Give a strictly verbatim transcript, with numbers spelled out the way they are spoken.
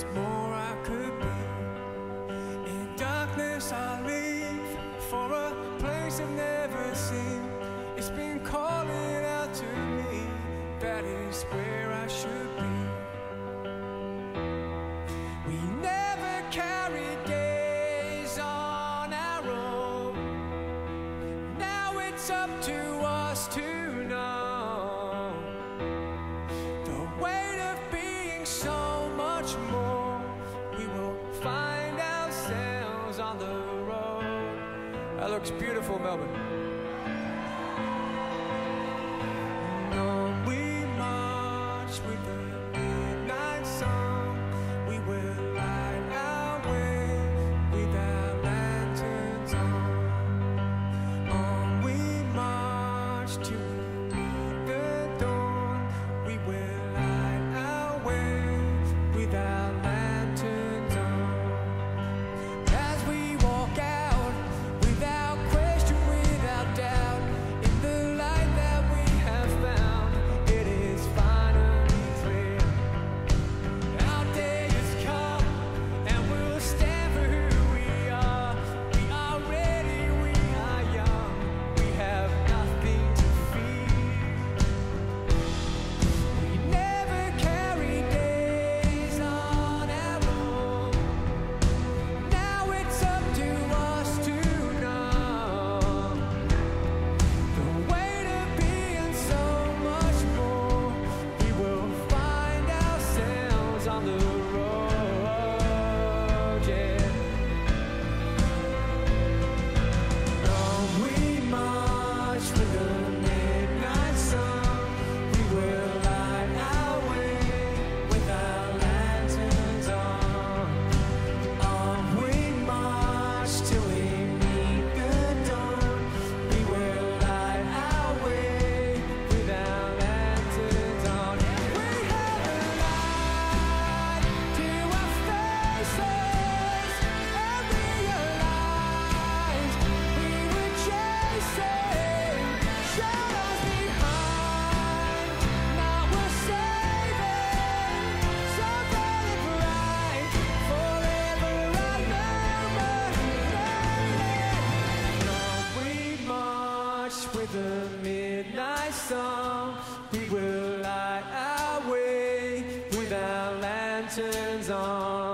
There's more I could be. In darkness I leave for a place I've never seen. It's been calling out to me. That is where I should be. We never carried days on our own. Now it's up to us to know the weight of being so much more. We will find ourselves on the road. That looks beautiful, Melbourne. With the midnight sun, we will light our way with our lanterns on. On we march to meet the dawn. We will light our way with our lanterns on. As we walk out, without question, without doubt, in the light that we have found, it is fine. With the midnight sun, we will light our way with our lanterns on.